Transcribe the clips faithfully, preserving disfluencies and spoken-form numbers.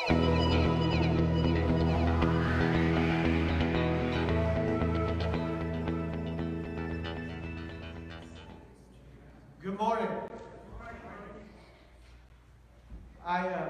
Good morning. I uh,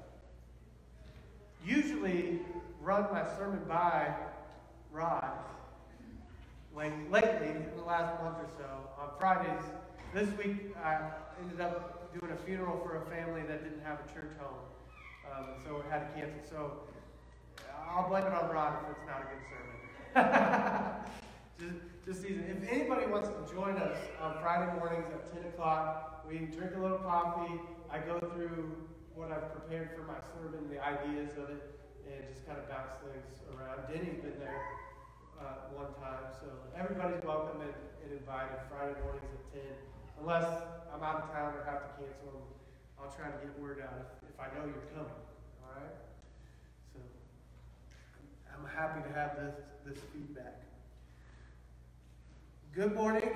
usually run my sermon by Rod. Like lately, in the last month or so, on Fridays. This week, I ended up doing a funeral for a family that didn't have a church home, um, so it had to cancel. So I'll blame it on Rod if it's not a good sermon. just, just easy. If anybody wants to join us on Friday mornings at ten o'clock, we drink a little coffee. I go through what I've prepared for my sermon, the ideas of it, and just kind of bounce things around. Denny's been there uh, one time, so everybody's welcome and, and invited Friday mornings at ten. Unless I'm out of town or have to cancel them, I'll try to get word out if, if I know you're coming. All right? So I'm happy to have this, this feedback. Good morning.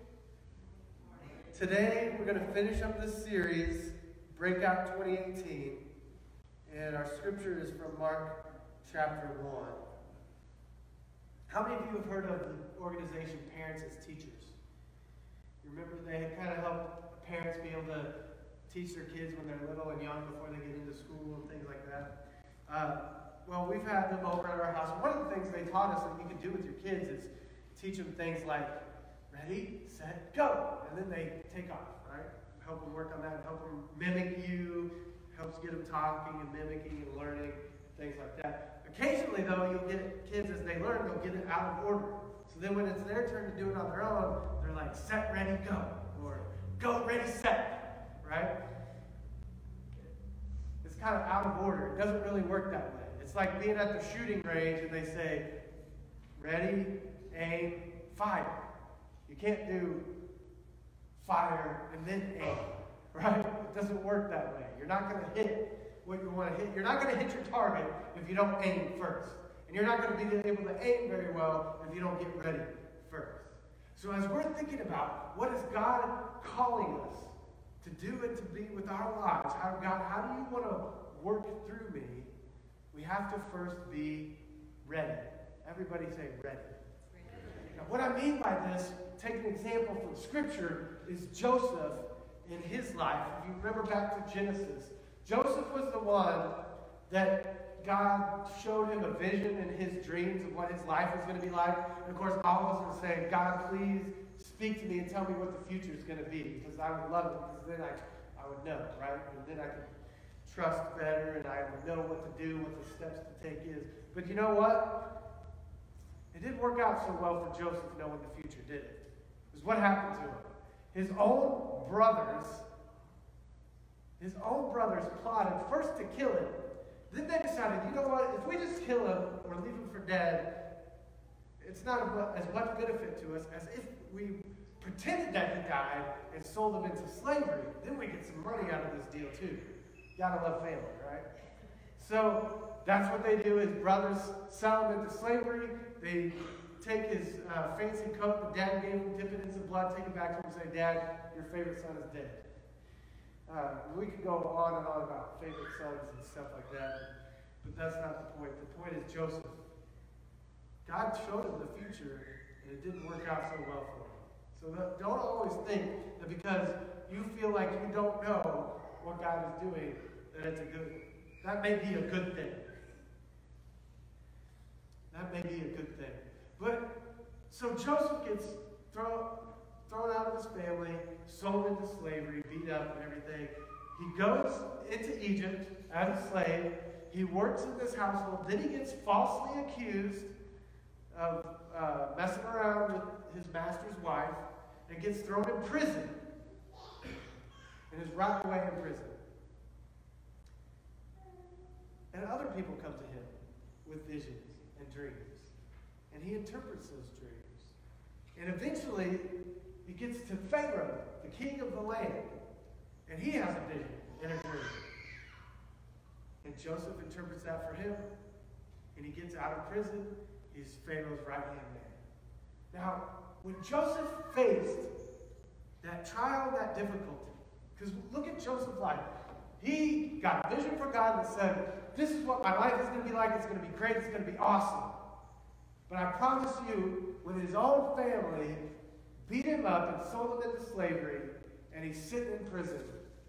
Today we're going to finish up this series, Breakout twenty eighteen, and our scripture is from Mark chapter one. How many of you have heard of the organization Parents as Teachers? You remember they kind of help parents be able to teach their kids when they're little and young before they get into school and things like that. Uh, well, we've had them over at our house. One of the things they taught us that you can do with your kids is teach them things like ready, set, go, and then they take off, right? Help them work on that, help them mimic you, helps get them talking and mimicking and learning, things like that. Occasionally, though, you'll get kids, as they learn, they'll get it out of order. So then when it's their turn to do it on their own, they're like, set, ready, go, or go, ready, set, right? It's kind of out of order. It doesn't really work that way. It's like being at the shooting range and they say, ready, aim, fire. You can't do fire and then aim, right? It doesn't work that way. You're not going to hit what you want to hit. You're not going to hit your target if you don't aim first. And you're not going to be able to aim very well if you don't get ready first. So as we're thinking about what is God calling us to do and to be with our lives, how, God, how do you want to work through me? We have to first be ready. Everybody say ready. Now, what I mean by this, take an example from Scripture, is Joseph in his life. If you remember back to Genesis, Joseph was the one that God showed him a vision in his dreams of what his life was going to be like. And of course, all of us are saying, God, please speak to me and tell me what the future is going to be. Because I would love it, because then I, I would know, right? And then I could trust better, and I would know what to do, what the steps to take is. But you know what? It didn't work out so well for Joseph knowing the future, did it? Because what happened to him? His own brothers, his own brothers plotted first to kill him. Then they decided, you know what? If we just kill him or leave him for dead, it's not as much benefit to us as if we pretended that he died and sold him into slavery. Then we get some money out of this deal too. Gotta love family, right? So that's what they do. His brothers sell him into slavery. They take his uh, fancy coat that Dad gave him, dip it in some blood, take it back to him and say, Dad, your favorite son is dead. Uh, we could go on and on about favorite sons and stuff like that, but that's not the point. The point is Joseph. God showed him the future, and it didn't work out so well for him. So that, don't always think that because you feel like you don't know what God is doing, that it's a good, that may be a good thing. That may be a good thing. But, so Joseph gets thrown, thrown out of his family, sold into slavery, beat up and everything. He goes into Egypt as a slave. He works in this household. Then he gets falsely accused of uh, messing around with his master's wife and gets thrown in prison and is right away in prison. And other people come to him with visions and dreams. And he interprets those dreams. And eventually, he gets to Pharaoh, the king of the land. And he has a vision and a dream. And Joseph interprets that for him. And he gets out of prison. He's Pharaoh's right-hand man. Now, when Joseph faced that trial, that difficulty, because look at Joseph's life. He got a vision for God that said, this is what my life is going to be like. It's going to be great. It's going to be awesome. But I promise you, when his own family beat him up and sold him into slavery, and he's sitting in prison,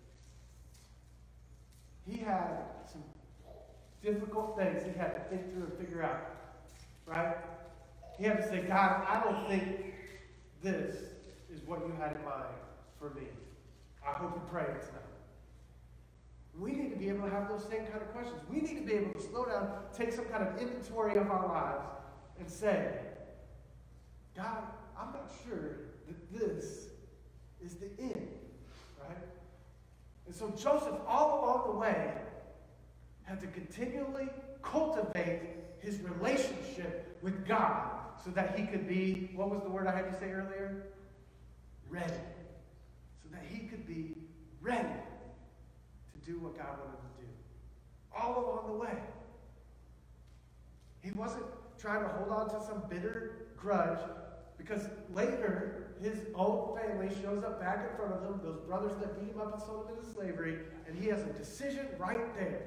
he had some difficult things he had to think through and figure out. Right? He had to say, God, I don't think this is what you had in mind for me. I hope you pray it's not. We need to be able to have those same kind of questions. We need to be able to slow down, take some kind of inventory of our lives, and say, God, I'm not sure that this is the end. Right? And so Joseph, all along the way, had to continually cultivate his relationship with God so that he could be, what was the word I had you say earlier? Ready. So that he could be ready to do what God wanted to do. All along the way. He wasn't trying to hold on to some bitter grudge, because later his own family shows up back in front of him, those brothers that beat him up and sold him into slavery, and he has a decision right there.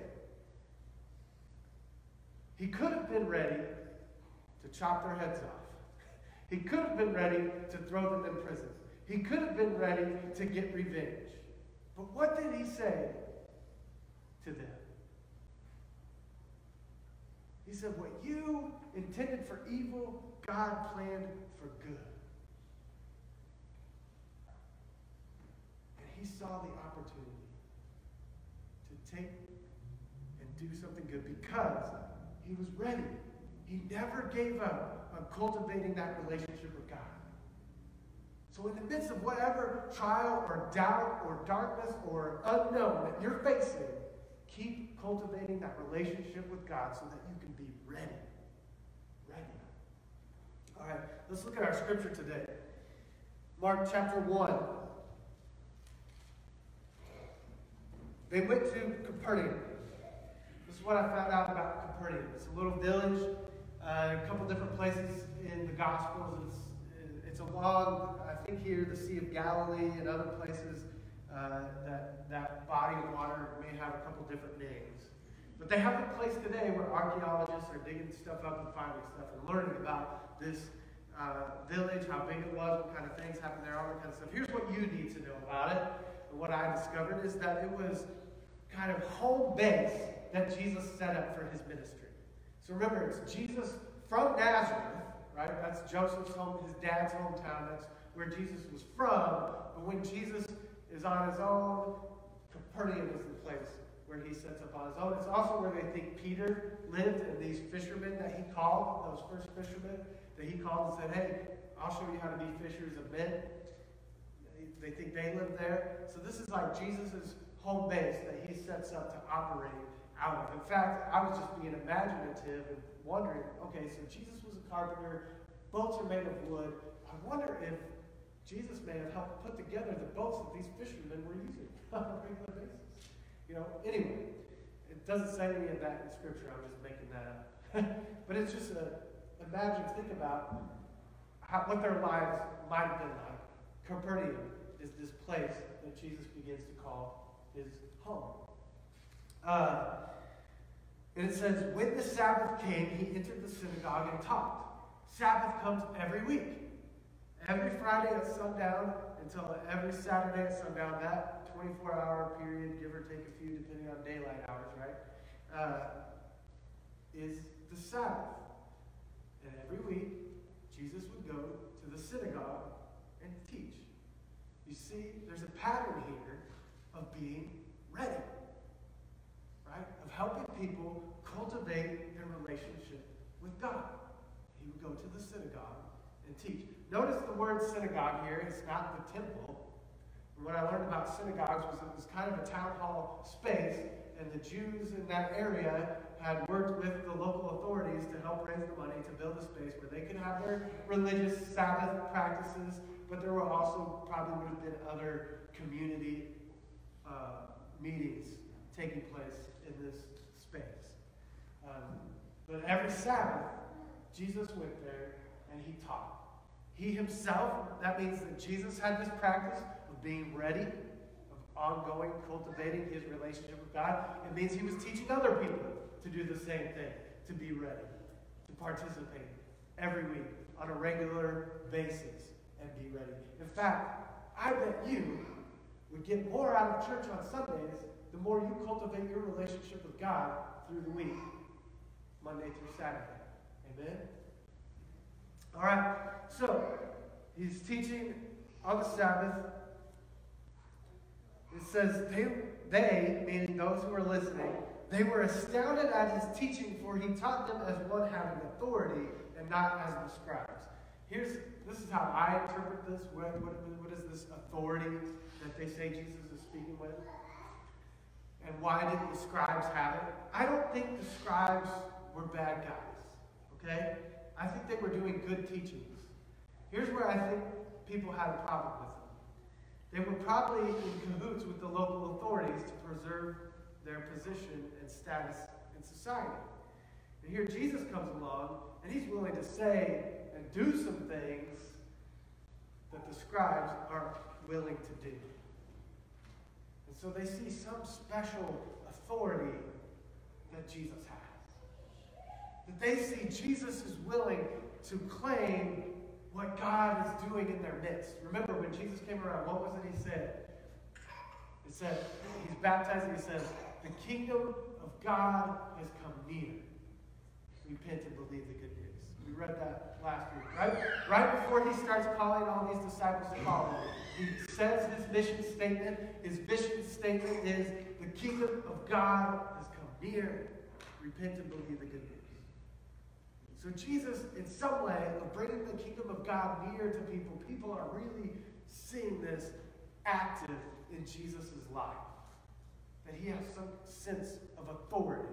He could have been ready to chop their heads off. He could have been ready to throw them in prison. He could have been ready to get revenge. But what did he say to them? He said, what you intended for evil, God planned for good. And he saw the opportunity to take and do something good because he was ready. He never gave up on cultivating that relationship with God. So in the midst of whatever trial or doubt or darkness or unknown that you're facing, keep cultivating that relationship with God so that you can be ready. Ready. All right, let's look at our scripture today. Mark chapter one. They went to Capernaum. This is what I found out about Capernaum. It's a little village, uh, a couple different places in the Gospels. It's, it's along, I think here, the Sea of Galilee and other places. Uh, that, that body of water may have a couple different names. But they have a place today where archaeologists are digging stuff up and finding stuff and learning about this uh, village, how big it was, what kind of things happened there, all that kind of stuff. Here's what you need to know about it. And what I discovered is that it was kind of home base that Jesus set up for his ministry. So remember, it's Jesus from Nazareth, right? That's Joseph's home, his dad's hometown. That's where Jesus was from. But when Jesus is on his own, Capernaum is the place where he sets up on his own. It's also where they think Peter lived, and these fishermen that he called, those first fishermen that he called and said, hey, I'll show you how to be fishers of men. They think they lived there. So this is like Jesus' home base that he sets up to operate out of. In fact, I was just being imaginative and wondering, okay, so Jesus was a carpenter, boats are made of wood. I wonder if Jesus may have helped put together the boats that these fishermen were using on a regular basis. You know, anyway, it doesn't say any of that in Scripture. I'm just making that up. But it's just a, imagine, think about how, what their lives might have been like. Capernaum is this place that Jesus begins to call his home. Uh, and it says, when the Sabbath came, he entered the synagogue and taught. Sabbath comes every week. Every Friday at sundown until every Saturday at sundown, that twenty-four hour period, give or take a few depending on daylight hours, right, uh, is the Sabbath. And every week, Jesus would go to the synagogue and teach. You see, there's a pattern here of being ready, right, of helping people cultivate their relationship with God. He would go to the synagogue and teach. Notice the word synagogue here. It's not the temple. And what I learned about synagogues was it was kind of a town hall space, and the Jews in that area had worked with the local authorities to help raise the money to build a space where they could have their religious Sabbath practices, but there were also probably would have been other community uh, meetings taking place in this space. Um, but every Sabbath, Jesus went there and he taught. He himself, that means that Jesus had this practice of being ready, of ongoing, cultivating his relationship with God. It means he was teaching other people to do the same thing, to be ready, to participate every week on a regular basis and be ready. In fact, I bet you would get more out of church on Sundays the more you cultivate your relationship with God through the week, Monday through Saturday. Amen? All right, so he's teaching on the Sabbath. It says, they, they, meaning those who were listening, they were astounded at his teaching, for he taught them as one having authority and not as the scribes. Here's, this is how I interpret this. What, what, what is this authority that they say Jesus is speaking with? And why didn't the scribes have it? I don't think the scribes were bad guys, okay? I think they were doing good teachings. Here's where I think people had a problem with them. They were probably in cahoots with the local authorities to preserve their position and status in society. And here Jesus comes along, and he's willing to say and do some things that the scribes aren't willing to do. And so they see some special authority that Jesus has. That they see Jesus is willing to claim what God is doing in their midst. Remember, when Jesus came around, what was it he said? He said, he's baptizing, he says, the kingdom of God has come near. Repent and believe the good news. We read that last week, right? Right before he starts calling all these disciples to follow him, he says his mission statement. His mission statement is, the kingdom of God has come near. Repent and believe the good news. So Jesus, in some way, of bringing the kingdom of God near to people, people are really seeing this active in Jesus' life. That he has some sense of authority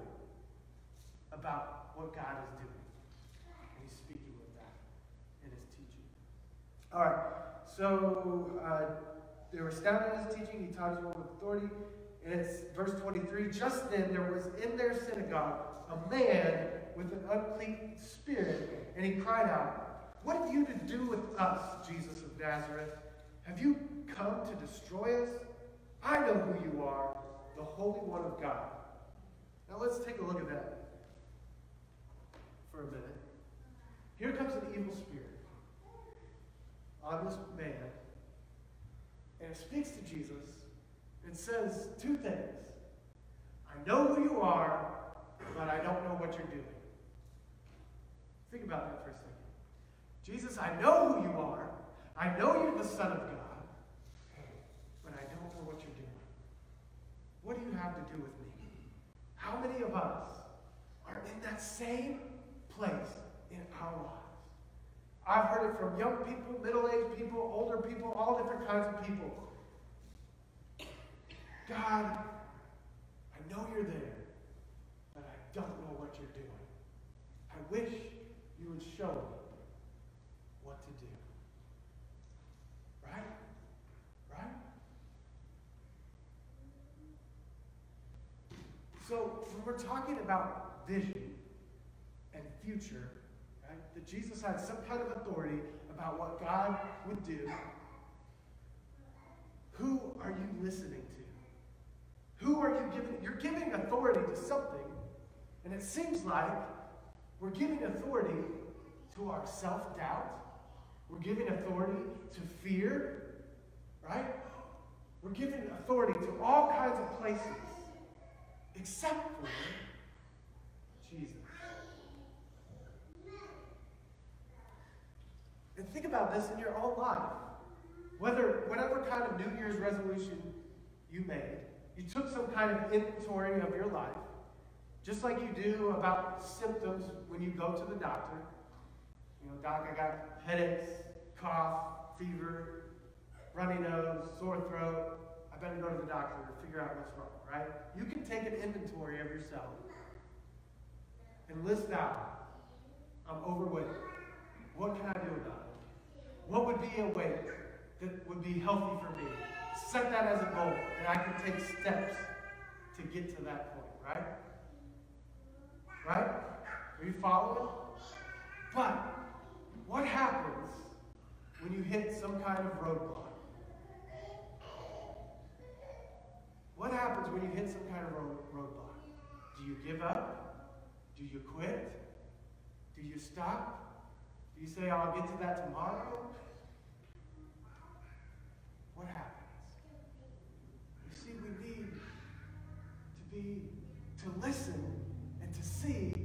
about what God is doing. And he's speaking with that in his teaching. All right, so uh, they were astounded at his teaching. He taught his one with authority. And it's verse twenty-three. Just then there was in their synagogue a man with an unclean spirit, and he cried out, "What have you to do with us, Jesus of Nazareth? Have you come to destroy us? I know who you are, the Holy One of God." Now let's take a look at that for a minute. Here comes an evil spirit on this man, and it speaks to Jesus and says two things. I know who you are, but I don't know what you're doing. Think about that for a second. Jesus, I know who you are. I know you're the Son of God, but I don't know what you're doing. What do you have to do with me? How many of us are in that same place in our lives? I've heard it from young people, middle-aged people, older people, all different kinds of people. God, I know you're there, but I don't know what you're doing. I wish you would show me what to do. Right? Right? So, when we're talking about vision and future, right, that Jesus had some kind of authority about what God would do, who are you listening to? Who are you giving? You're giving authority to something, and it seems like we're giving authority to our self-doubt. We're giving authority to fear, right? We're giving authority to all kinds of places, except for Jesus. And think about this in your own life. Whether, whatever kind of New Year's resolution you made, you took some kind of inventory of your life, just like you do about symptoms when you go to the doctor. You know, doc, I got headaches, cough, fever, runny nose, sore throat. I better go to the doctor to figure out what's wrong, right? You can take an inventory of yourself and list out, I'm overweight. What can I do about it? What would be a weight that would be healthy for me? Set that as a goal, and I can take steps to get to that point, right? Right? Are you following? But what happens when you hit some kind of roadblock? What happens when you hit some kind of road, roadblock? Do you give up? Do you quit? Do you stop? Do you say, I'll get to that tomorrow? What happens? You see, we need to be, to listen and to see